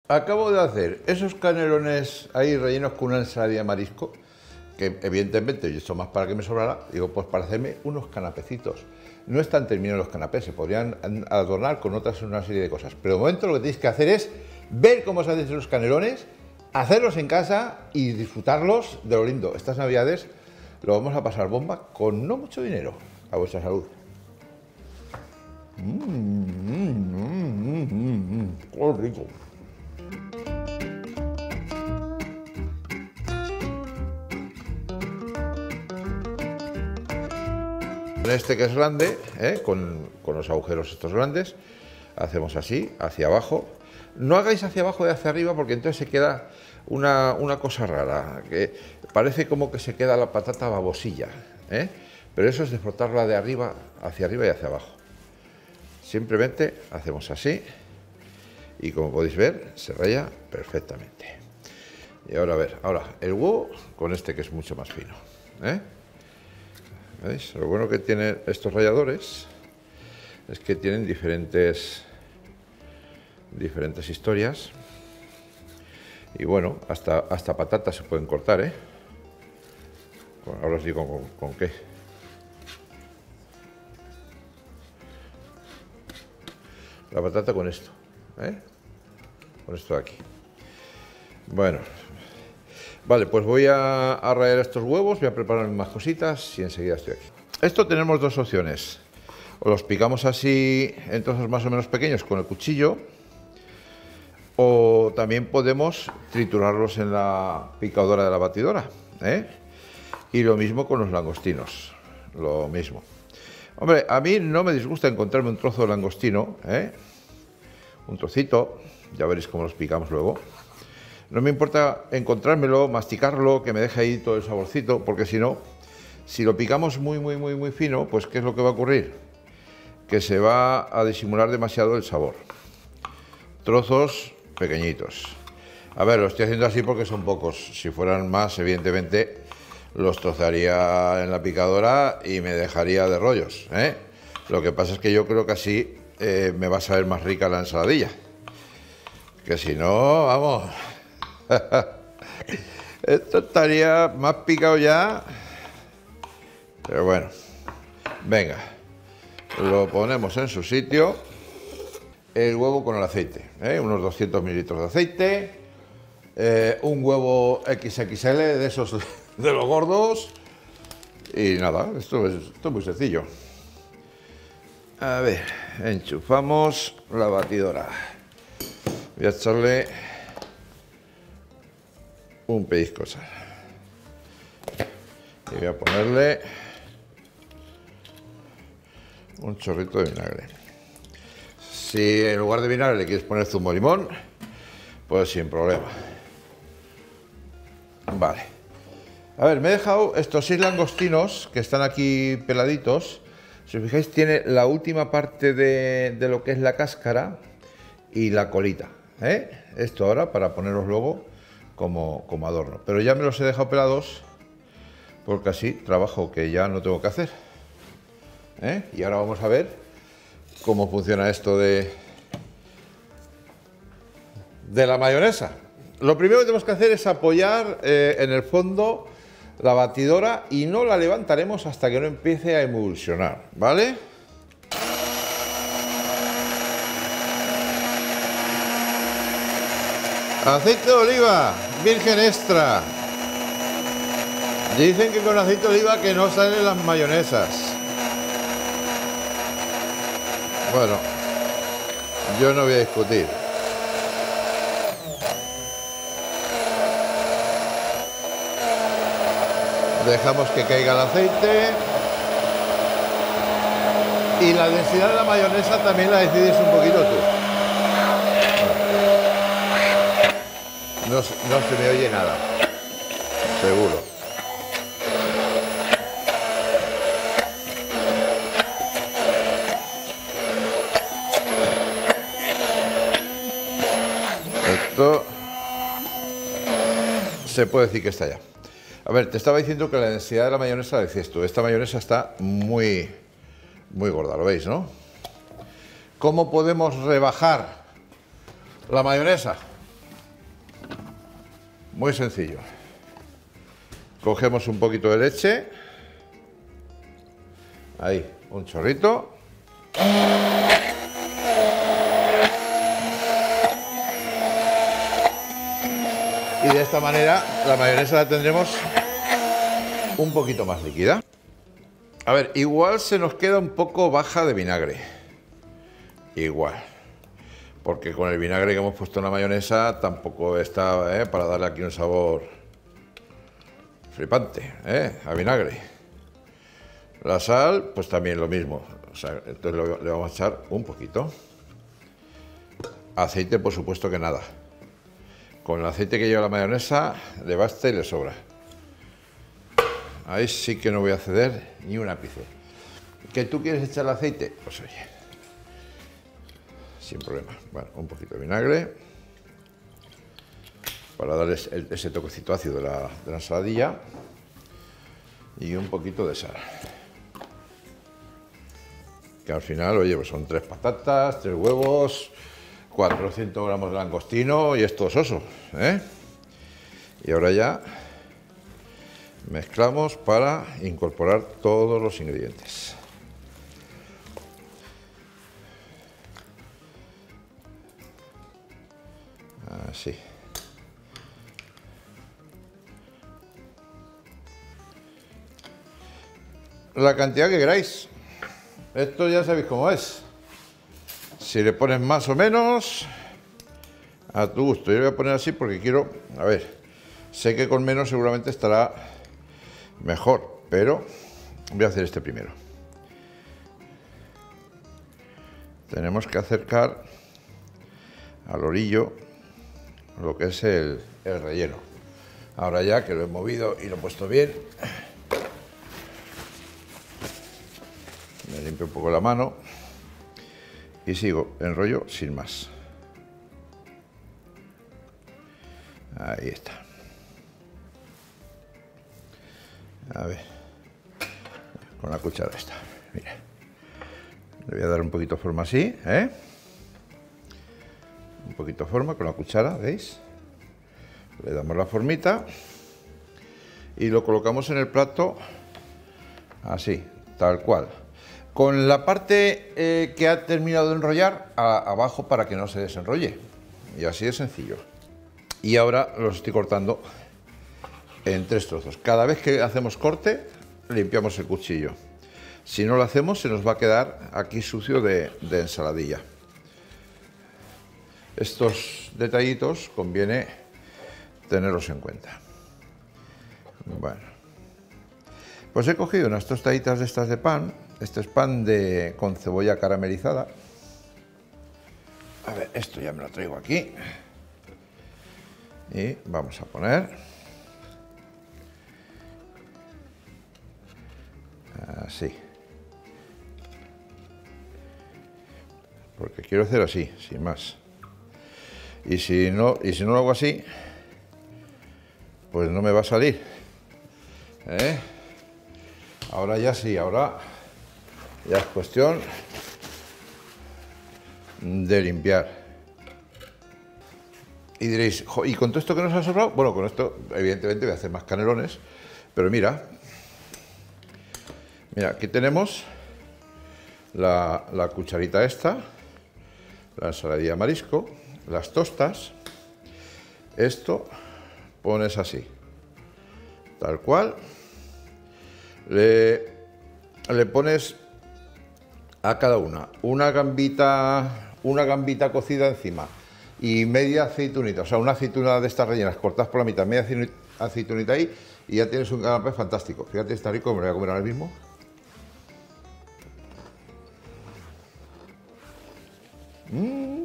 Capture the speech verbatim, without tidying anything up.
acabo de hacer esos canelones ahí rellenos con una ensalada de marisco, que evidentemente yo he hecho más para que me sobrara, digo, pues para hacerme unos canapecitos. No están terminados los canapés, se podrían adornar con otras una serie de cosas. Pero de momento lo que tenéis que hacer es ver cómo se hacen los canelones, hacerlos en casa y disfrutarlos de lo lindo. Estas navidades lo vamos a pasar bomba con no mucho dinero. A vuestra salud. Mmm, mmm, mmm, mmm, mmm, qué rico. En este que es grande, ¿eh? con, con los agujeros estos grandes, hacemos así, hacia abajo. No hagáis hacia abajo y hacia arriba porque entonces se queda una, una cosa rara, que parece como que se queda la patata babosilla, ¿eh? Pero eso es de frotarla de arriba, hacia arriba y hacia abajo. Simplemente hacemos así y como podéis ver se raya perfectamente. Y ahora a ver, ahora el huevo con este que es mucho más fino, ¿eh? ¿Veis? Lo bueno que tienen estos ralladores es que tienen diferentes diferentes historias y bueno, hasta, hasta patatas se pueden cortar, ¿eh? Ahora os digo con, con qué. La patata con esto, ¿eh? Con esto de aquí. Bueno, vale, pues voy a, a rallar estos huevos, voy a preparar más cositas y enseguida estoy aquí. Esto tenemos dos opciones. O los picamos así en trozos más o menos pequeños con el cuchillo, o también podemos triturarlos en la picadora de la batidora, ¿eh? Y lo mismo con los langostinos, lo mismo. Hombre, a mí no me disgusta encontrarme un trozo de langostino, ¿eh? Un trocito, ya veréis cómo los picamos luego. No me importa encontrármelo, masticarlo, que me deje ahí todo el saborcito, porque si no, si lo picamos muy, muy, muy, muy fino, pues ¿qué es lo que va a ocurrir? Que se va a disimular demasiado el sabor. Trozos pequeñitos. A ver, lo estoy haciendo así porque son pocos. Si fueran más, evidentemente, los trozaría en la picadora y me dejaría de rollos, ¿eh? Lo que pasa es que yo creo que así eh, me va a saber más rica la ensaladilla. Que si no, vamos... Esto estaría más picado ya. Pero bueno, venga, lo ponemos en su sitio. El huevo con el aceite, ¿eh? Unos doscientos mililitros de aceite, eh, un huevo equis equis ele de esos de los gordos. Y nada, esto es, esto es muy sencillo. A ver, enchufamos la batidora. Voy a echarle un pellizco de sal y voy a ponerle un chorrito de vinagre. Si en lugar de vinagre le quieres poner zumo de limón, pues sin problema. Vale, a ver, me he dejado estos seis langostinos que están aquí peladitos. Si os fijáis, tiene la última parte de, de lo que es la cáscara y la colita, ¿eh? Esto ahora para ponerlos luego Como, como adorno, pero ya me los he dejado pelados porque así trabajo que ya no tengo que hacer, ¿eh? Y ahora vamos a ver cómo funciona esto de de la mayonesa. Lo primero que tenemos que hacer es apoyar eh, en el fondo la batidora y no la levantaremos hasta que no empiece a emulsionar, ¿vale? Aceite de oliva, virgen extra. Dicen que con aceite de oliva que no salen las mayonesas. Bueno, yo no voy a discutir. Dejamos que caiga el aceite. Y la densidad de la mayonesa también la decides un poquito tú. No, no se me oye nada, seguro. Esto se puede decir que está ya. A ver, te estaba diciendo que la densidad de la mayonesa la decías tú. Esta mayonesa está muy, muy gorda, ¿lo veis, no? ¿Cómo podemos rebajar la mayonesa? Muy sencillo. Cogemos un poquito de leche. Ahí, un chorrito. Y de esta manera la mayonesa la tendremos un poquito más líquida. A ver, igual se nos queda un poco baja de vinagre. Igual. Porque con el vinagre que hemos puesto en la mayonesa tampoco está ¿eh? para darle aquí un sabor flipante ¿eh? a vinagre. La sal, pues también lo mismo. O sea, entonces le vamos a echar un poquito. Aceite, por supuesto que nada. Con el aceite que lleva la mayonesa le basta y le sobra. Ahí sí que no voy a ceder ni un ápice. ¿Que tú quieres echar el aceite? Pues oye, sin problema. Bueno, un poquito de vinagre para darles ese toquecito ácido de la, de la ensaladilla y un poquito de sal. Que al final, oye, pues son tres patatas, tres huevos, cuatrocientos gramos de langostino y esto es oso, ¿eh? Y ahora ya mezclamos para incorporar todos los ingredientes. Así. La cantidad que queráis. Esto ya sabéis cómo es. Si le pones más o menos, a tu gusto. Yo le voy a poner así porque quiero, a ver, sé que con menos seguramente estará mejor, pero voy a hacer este primero. Tenemos que acercar al orillo lo que es el, el relleno. Ahora ya que lo he movido y lo he puesto bien, me limpio un poco la mano y sigo, enrollo sin más. Ahí está. A ver, con la cuchara esta, mira. Le voy a dar un poquito de forma así, ¿eh? Un poquito de forma con la cuchara, ¿veis? Le damos la formita y lo colocamos en el plato así, tal cual. Con la parte eh, que ha terminado de enrollar a, abajo para que no se desenrolle. Y así de sencillo. Y ahora los estoy cortando en tres trozos. Cada vez que hacemos corte, limpiamos el cuchillo. Si no lo hacemos, se nos va a quedar aquí sucio de, de ensaladilla. Estos detallitos conviene tenerlos en cuenta. Bueno, pues he cogido unas tostaditas de estas de pan. Este es pan de, con cebolla caramelizada. A ver, esto ya me lo traigo aquí. Y vamos a poner así. Porque quiero hacer así, sin más. Y si no, y si no lo hago así, pues no me va a salir. ¿Eh? Ahora ya sí, ahora ya es cuestión de limpiar. Y diréis, ¿y con todo esto que nos ha sobrado? Bueno, con esto evidentemente voy a hacer más canelones, pero mira, mira, aquí tenemos la, la cucharita esta, la ensaladilla de marisco, las tostas, esto pones así, tal cual, le, le pones a cada una una gambita, una gambita cocida encima y media aceitunita, o sea, una aceituna de estas rellenas cortadas por la mitad, media aceitunita ahí y ya tienes un canapé fantástico. Fíjate, está rico, me lo voy a comer ahora mismo. Mmm.